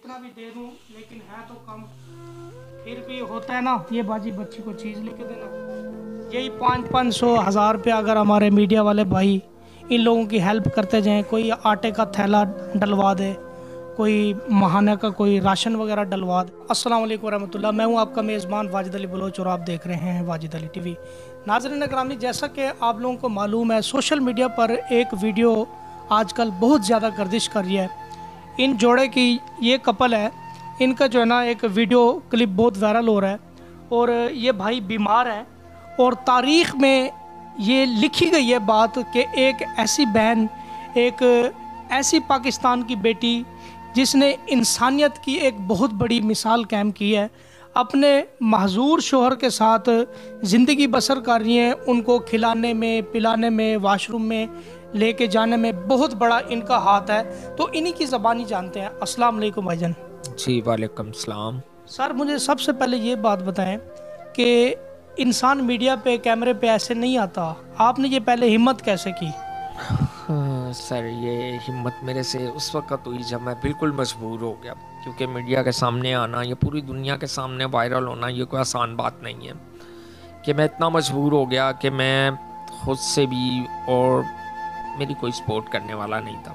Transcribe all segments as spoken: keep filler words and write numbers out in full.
कितना भी दे दूं लेकिन है तो कम, फिर भी होता है ना, ये बाजी बच्ची को चीज़ लेके देना। यही पाँच पाँच सौ हज़ार रुपया अगर हमारे मीडिया वाले भाई इन लोगों की हेल्प करते जाएं, कोई आटे का थैला डलवा दे, कोई महाना का कोई राशन वगैरह डलवा दे। अस्सलाम वालेकुम रहमतुल्लाह, मैं हूं आपका मेज़बान वाजिद अली बलोच और आप देख रहे हैं वाजिद अली टीवी। नाज़रीन ग्रामी, जैसा कि आप लोगों को मालूम है, सोशल मीडिया पर एक वीडियो आजकल बहुत ज़्यादा गर्दिश कर रही है। इन जोड़े की, ये कपल है, इनका जो है ना एक वीडियो क्लिप बहुत वायरल हो रहा है और ये भाई बीमार है और तारीख़ में ये लिखी गई है बात कि एक ऐसी बहन, एक ऐसी पाकिस्तान की बेटी जिसने इंसानियत की एक बहुत बड़ी मिसाल कायम की है, अपने महजूर शोहर के साथ ज़िंदगी बसर कर रही हैं। उनको खिलाने में, पिलाने में, वाशरूम में लेके जाने में बहुत बड़ा इनका हाथ है। तो इन्हीं की ज़बानी जानते हैं। अस्सलाम वालेकुम भाईजान। जी वालेकुम सलाम। सर, मुझे सबसे पहले ये बात बताएं कि इंसान मीडिया पे, कैमरे पे ऐसे नहीं आता, आपने ये पहले हिम्मत कैसे की? हाँ, सर ये हिम्मत मेरे से उस वक्त हुई जब मैं बिल्कुल मजबूर हो गया, क्योंकि मीडिया के सामने आना, ये पूरी दुनिया के सामने वायरल होना, ये कोई आसान बात नहीं है। कि मैं इतना मजबूर हो गया कि मैं खुद से भी, और मेरी कोई सपोर्ट करने वाला नहीं था,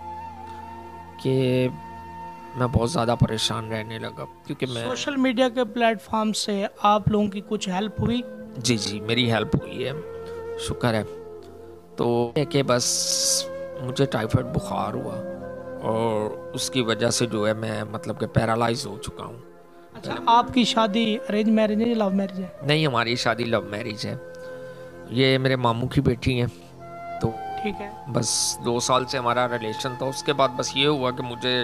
कि मैं बहुत ज़्यादा परेशान रहने लगा। क्योंकि मैं सोशल मीडिया के प्लेटफॉर्म से आप लोगों की कुछ हेल्प हुई? जी जी मेरी हेल्प हुई है, शुक्र है। तो कि बस मुझे टाइफाइड बुखार हुआ और उसकी वजह से जो है मैं मतलब कि पैरालाइज हो चुका हूँ। अच्छा, आपकी शादी अरेंज मैरिज है या लव मैरिज है? नहीं, हमारी शादी लव मैरिज है। ये मेरे मामू की बेटी है। तो ठीक है, बस दो साल से हमारा रिलेशन था। उसके बाद बस ये हुआ कि मुझे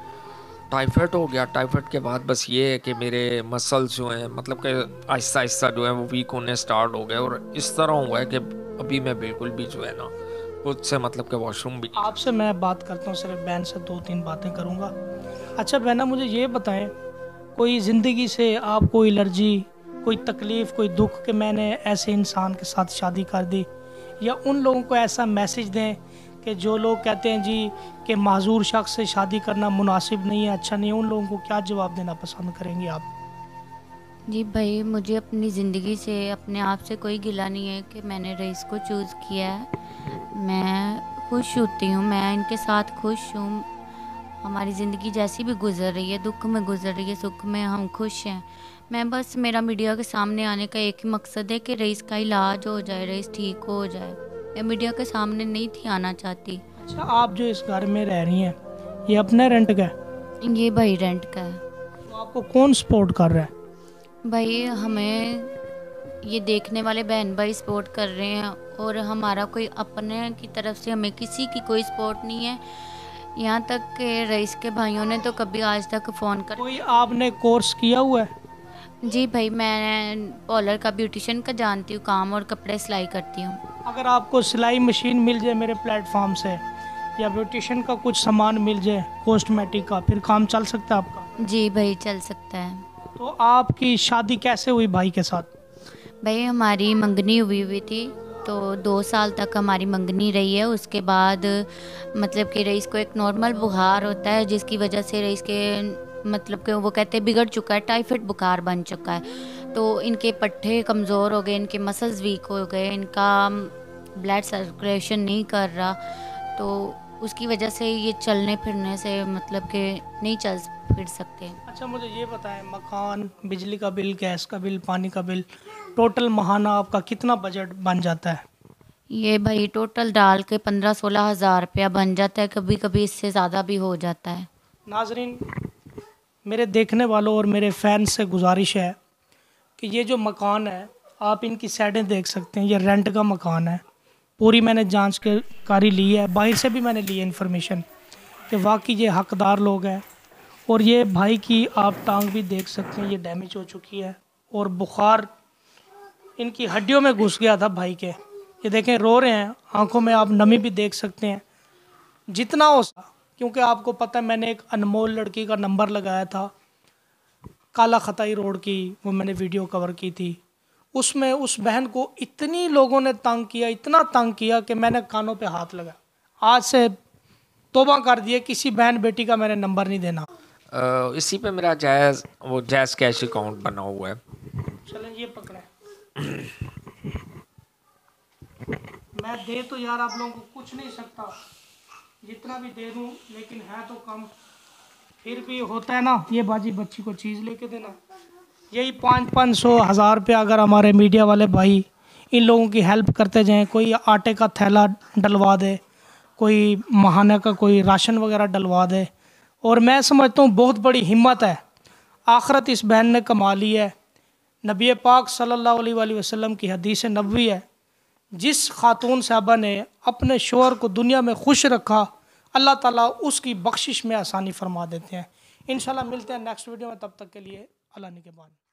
टाइफाइड हो गया। टाइफाइड के बाद बस ये है कि मेरे मसल्स जो हैं, मतलब कि आहिस्ता आहिस्ता जो है वो वीक होने स्टार्ट हो गए, और इस तरह हुआ है कि अभी मैं बिल्कुल भी जो है ना खुद से मतलब कि वॉशरूम भी। आपसे मैं बात करता हूँ, सिर्फ बहन से दो तीन बातें करूँगा। अच्छा बहना, मुझे ये बताएं, कोई ज़िंदगी से आपको एलर्जी, कोई तकलीफ़, कोई दुख कि मैंने ऐसे इंसान के साथ शादी कर दी, या उन लोगों को ऐसा मैसेज दें कि जो लोग कहते हैं जी कि माजूर शख्स से शादी करना मुनासिब नहीं है, अच्छा नहीं है, उन लोगों को क्या जवाब देना पसंद करेंगे आप? जी भाई, मुझे अपनी ज़िंदगी से, अपने आप से कोई गिला नहीं है कि मैंने रईस को चूज़ किया है। मैं खुश होती हूँ, मैं इनके साथ खुश हूँ। हमारी ज़िंदगी जैसी भी गुजर रही है, दुख में गुजर रही है, सुख में हम खुश हैं। मैं बस, मेरा मीडिया के सामने आने का एक ही मकसद है कि रईस का इलाज हो जाए, रईस ठीक हो जाए। मैं मीडिया के सामने नहीं थी आना चाहती। अच्छा, आप जो इस घर में रह रही हैं, ये अपने रेंट का है? ये भाई रेंट का है। तो आपको कौन सपोर्ट कर रहा है? भाई, हमें ये देखने वाले बहन भाई सपोर्ट कर रहे हैं, और हमारा कोई अपने की तरफ से हमें किसी की कोई सपोर्ट नहीं है। यहाँ तक कि रईस के भाइयों ने तो कभी आज तक फ़ोन कर। कोई आपने कोर्स किया हुआ है? जी भाई, मैं पार्लर का, ब्यूटिशियन का जानती हूँ काम, और कपड़े सिलाई करती हूँ। अगर आपको सिलाई मशीन मिल जाए मेरे प्लेटफॉर्म से, या ब्यूटिशियन का कुछ सामान मिल जाए कॉस्मेटिक का, फिर काम चल सकता है आपका? जी भाई, चल सकता है। तो आपकी शादी कैसे हुई भाई के साथ? भाई, हमारी मंगनी हुई हुई थी, तो दो साल तक हमारी मंगनी रही है। उसके बाद मतलब कि रईस को एक नॉर्मल बुखार होता है, जिसकी वजह से रईस के मतलब कि वो कहते हैं बिगड़ चुका है, टाइफाइड बुखार बन चुका है। तो इनके पट्टे कमज़ोर हो गए, इनके मसल्स वीक हो गए, इनका ब्लड सर्कुलेशन नहीं कर रहा, तो उसकी वजह से ये चलने फिरने से मतलब कि नहीं चल फिर सकते। अच्छा, मुझे ये बताएं, मकान, बिजली का बिल, गैस का बिल, पानी का बिल, टोटल माहाना आपका कितना बजट बन जाता है? ये भाई टोटल डाल के पंद्रह सोलह हज़ार रुपया बन जाता है, कभी कभी इससे ज़्यादा भी हो जाता है। नाजरीन, मेरे देखने वालों और मेरे फैंस से गुजारिश है कि ये जो मकान है, आप इनकी साइडें देख सकते हैं, ये रेंट का मकान है। पूरी मैंने जांच के कारी ली है, बाहर से भी मैंने ली है इन्फॉर्मेशन कि वाकई ये हकदार लोग हैं। और ये भाई की आप टांग भी देख सकते हैं, ये डैमेज हो चुकी है और बुखार इनकी हड्डियों में घुस गया था भाई के। ये देखें, रो रहे हैं, आंखों में आप नमी भी देख सकते हैं। जितना हो सका, क्योंकि आपको पता है मैंने एक अनमोल लड़की का नंबर लगाया था, काला खताई रोड की, वो मैंने वीडियो कवर की थी। उसमें उस बहन को इतनी लोगों ने तंग किया, इतना तंग किया कि मैंने कानों पे हाथ लगा। आज से तौबा कर दिए, किसी बहन बेटी का मैंने नंबर नहीं देना। अ, इसी पे मेरा जैज़ वो जैज़ कैश अकाउंट बना हुआ है। चलें ये पकड़े। मैं दे तो यार आप लोगों को कुछ नहीं सकता, जितना भी दे दूं लेकिन है तो कम। फिर भी होता है ना, ये बाजी बच्ची को चीज़ लेके देना। यही पाँच पाँच सौ हज़ार रुपया अगर हमारे मीडिया वाले भाई इन लोगों की हेल्प करते जाएं, कोई आटे का थैला डलवा दे, कोई महाना का कोई राशन वगैरह डलवा दे, और मैं समझता हूँ बहुत बड़ी हिम्मत है। आखरत इस बहन ने कमा ली है। नबी पाक सल्लल्लाहु अलैहि वसल्लम की हदीस नबवी है, जिस खातून साहबा ने अपने शोहर को दुनिया में खुश रखा, अल्लाह ताला उसकी बख्शिश में आसानी फरमा देते हैं। इंशाल्लाह मिलते हैं नेक्स्ट वीडियो में, तब तक के लिए अल्लाह निगहबान।